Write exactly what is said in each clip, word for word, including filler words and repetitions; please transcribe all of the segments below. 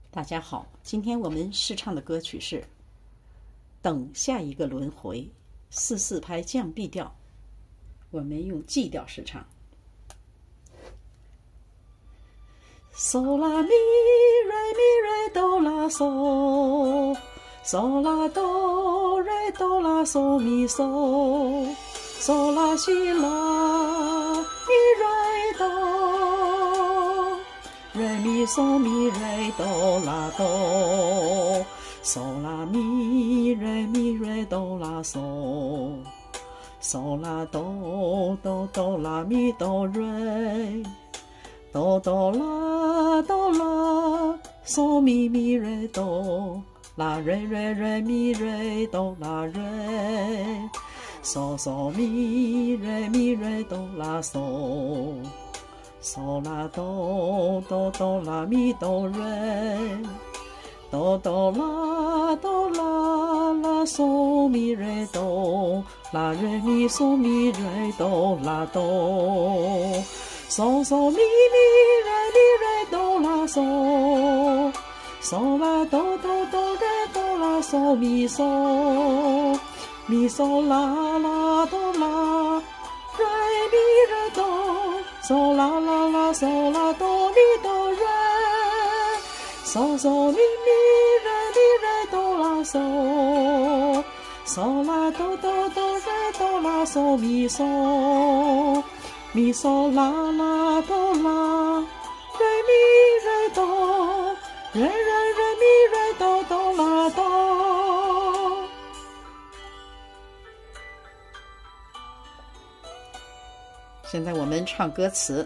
大家好，今天我们试唱的歌曲是《等下一个轮回》，四四拍降 B 调，我们用 G 调试唱。嗦啦咪瑞咪瑞哆啦嗦，嗦啦哆瑞哆啦嗦咪嗦，嗦啦西啦咪瑞哆，瑞咪嗦咪瑞哆啦哆，嗦啦咪瑞咪瑞哆啦嗦，嗦啦哆哆哆啦咪哆瑞。哆哆啦哆啦嗦咪咪瑞哆啦瑞瑞瑞咪瑞哆啦瑞嗦嗦咪瑞咪瑞哆啦嗦嗦啦哆哆哆啦咪哆瑞哆哆啦哆啦啦嗦咪瑞哆啦瑞咪嗦咪瑞哆啦哆嗦嗦咪咪瑞咪瑞哆啦嗦，嗦啦哆哆哆瑞哆啦嗦咪嗦，咪嗦啦啦哆啦瑞咪瑞哆，嗦啦啦啦嗦啦哆咪哆瑞，嗦嗦咪咪瑞咪瑞哆啦嗦，嗦啦哆哆哆瑞哆啦嗦咪嗦。咪嗦啦啦哆啦，瑞咪瑞哆，瑞瑞瑞咪瑞哆哆啦哆。现在我们唱歌词。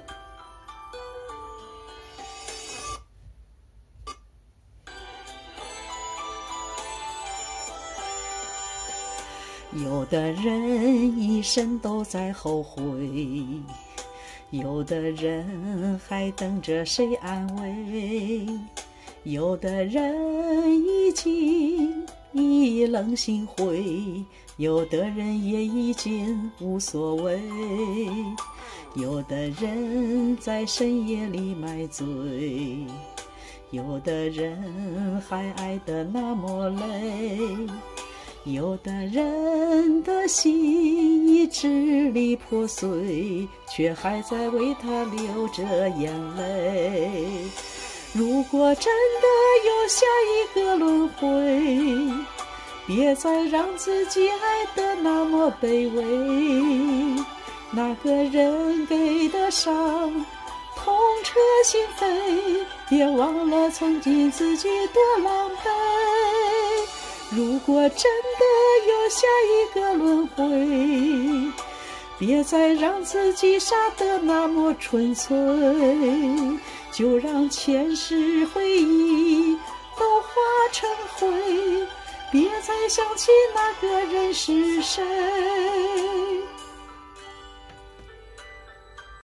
有的人一生都在后悔，有的人还等着谁安慰，有的人已经意冷心灰，有的人也已经无所谓，有的人在深夜里买醉，有的人还爱得那么累，有的人的心已支离破碎，却还在为他流着眼泪。如果真的有下一个轮回，别再让自己爱得那么卑微。那个人给的伤痛彻心扉，别忘了曾经自己多狼狈。如果真的有下一个轮回，别再让自己傻得那么纯粹，就让前世回忆都化成灰，别再想起那个人是谁。